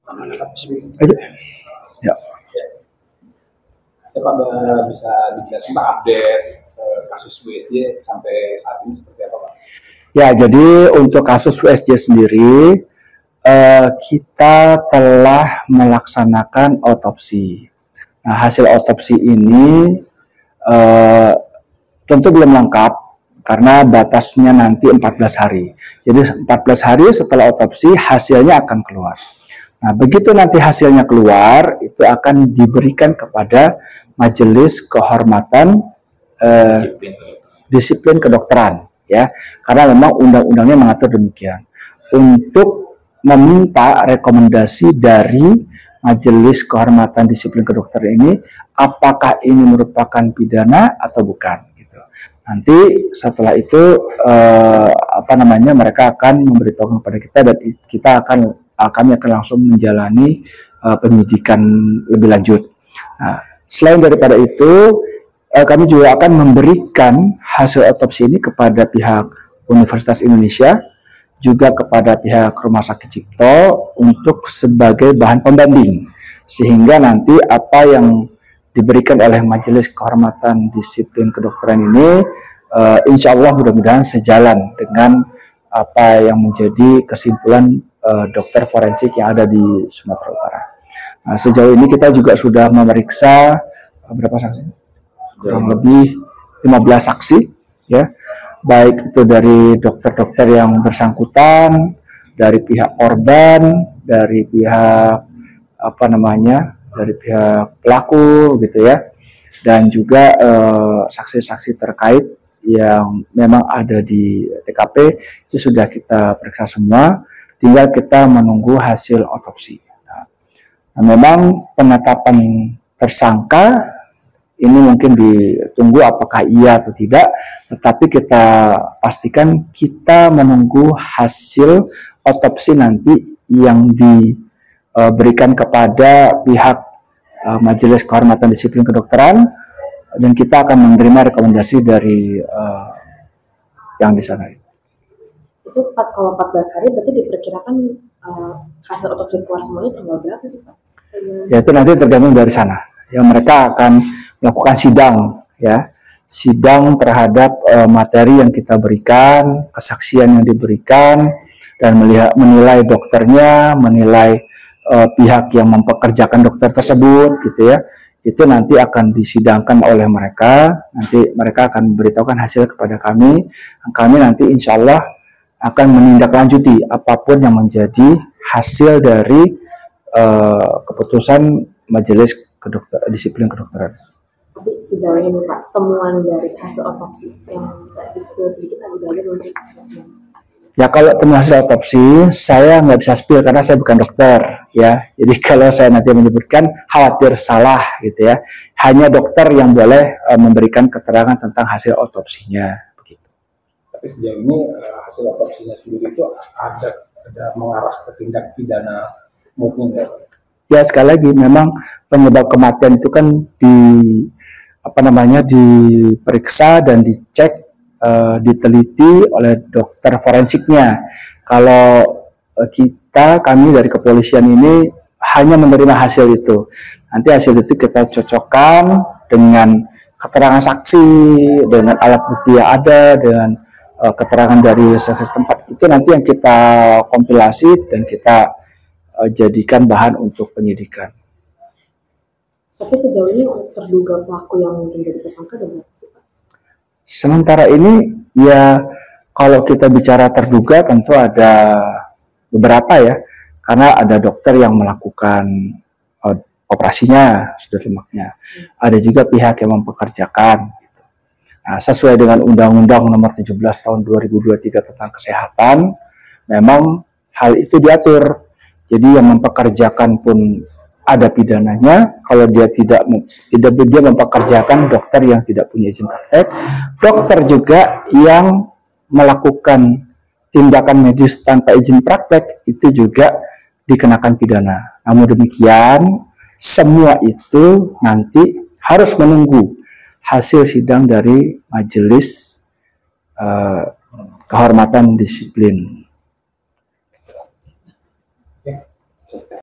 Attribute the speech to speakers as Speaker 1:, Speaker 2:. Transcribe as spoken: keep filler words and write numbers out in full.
Speaker 1: Itu. Ya.
Speaker 2: Ya Pak, bisa dijelaskan Pak update eh, kasus W S J sampai saat ini seperti apa Pak?
Speaker 1: Ya, jadi untuk kasus W S J sendiri eh, kita telah melaksanakan otopsi. Nah, hasil otopsi ini eh, tentu belum lengkap karena batasnya nanti empat belas hari. Jadi empat belas hari setelah otopsi hasilnya akan keluar. Nah, begitu nanti hasilnya keluar, itu akan diberikan kepada Majelis Kehormatan eh, disiplin. disiplin kedokteran, ya, karena memang undang-undangnya mengatur demikian. Untuk meminta rekomendasi dari Majelis Kehormatan Disiplin Kedokteran ini, apakah ini merupakan pidana atau bukan? Gitu. Nanti setelah itu eh, apa namanya mereka akan memberitahu kepada kita dan kita akan kami akan langsung menjalani uh, penyidikan lebih lanjut. Nah, selain daripada itu, uh, kami juga akan memberikan hasil otopsi ini kepada pihak Universitas Indonesia, juga kepada pihak Rumah Sakit Cipto untuk sebagai bahan pembanding, sehingga nanti apa yang diberikan oleh Majelis Kehormatan Disiplin Kedokteran ini, uh, insya Allah mudah-mudahan sejalan dengan apa yang menjadi kesimpulan uh, dokter forensik yang ada di Sumatera Utara. Nah, sejauh ini kita juga sudah memeriksa uh, berapa saksi? Kurang lebih lima belas saksi, ya, baik itu dari dokter-dokter yang bersangkutan, dari pihak korban, dari pihak apa namanya, dari pihak pelaku, gitu ya, dan juga saksi-saksi uh, terkait yang memang ada di T K P itu sudah kita periksa semua, tinggal kita menunggu hasil otopsi. Nah, memang penetapan tersangka ini mungkin ditunggu apakah iya atau tidak, tetapi kita pastikan kita menunggu hasil otopsi nanti yang diberikan kepada pihak uh, Majelis Kehormatan Disiplin Kedokteran, dan kita akan menerima rekomendasi dari uh, yang di sana.
Speaker 3: Itu pas kalau empat belas hari berarti diperkirakan uh, hasil otopsi keluar semuanya tanggal berapa sih Pak?
Speaker 1: Ya, itu nanti tergantung dari sana. Ya, mereka akan melakukan sidang, ya, sidang terhadap uh, materi yang kita berikan, kesaksian yang diberikan, dan melihat menilai dokternya, menilai uh, pihak yang mempekerjakan dokter tersebut, gitu ya. Itu nanti akan disidangkan oleh mereka, nanti mereka akan memberitahukan hasil kepada kami, kami nanti insya Allah akan menindaklanjuti apapun yang menjadi hasil dari uh, keputusan Majelis Kedokter, Disiplin Kedokteran.
Speaker 3: Tapi sejauh ini Pak, temuan dari hasil otopsi yang bisa di-spill sedikit lagi dari
Speaker 1: Ya, kalau temuan hasil otopsi, saya nggak bisa spill karena saya bukan dokter, ya. Jadi kalau saya nanti menyebutkan, khawatir salah, gitu ya. Hanya dokter yang boleh uh, memberikan keterangan tentang hasil otopsinya, begitu.
Speaker 2: Tapi sejauh ini uh, hasil otopsinya sendiri itu ada ada mengarah ke tindak pidana mungkin nggak?
Speaker 1: Ya, sekali lagi, memang penyebab kematian itu kan di apa namanya diperiksa dan dicek. Uh, diteliti oleh dokter forensiknya. Kalau uh, kita, kami dari kepolisian ini hanya menerima hasil itu. Nanti hasil itu kita cocokkan dengan keterangan saksi, dengan alat bukti yang ada, dengan uh, keterangan dari saksi setempat. Itu nanti yang kita kompilasi dan kita uh, jadikan bahan untuk penyidikan.
Speaker 3: Tapi sejauh ini terduga pelaku yang mungkin jadi tersangka ada berapa sih Pak?
Speaker 1: Sementara ini, ya, kalau kita bicara terduga tentu ada beberapa, ya, karena ada dokter yang melakukan uh, operasinya, sudah lemaknya. Ada juga pihak yang mempekerjakan. Gitu. Nah, sesuai dengan Undang-Undang Nomor tujuh belas Tahun dua ribu dua puluh tiga tentang kesehatan, memang hal itu diatur. Jadi yang mempekerjakan pun ada pidananya kalau dia tidak tidak dia mempekerjakan dokter yang tidak punya izin praktek, dokter juga yang melakukan tindakan medis tanpa izin praktek itu juga dikenakan pidana. Namun demikian, semua itu nanti harus menunggu hasil sidang dari Majelis uh, Kehormatan Disiplin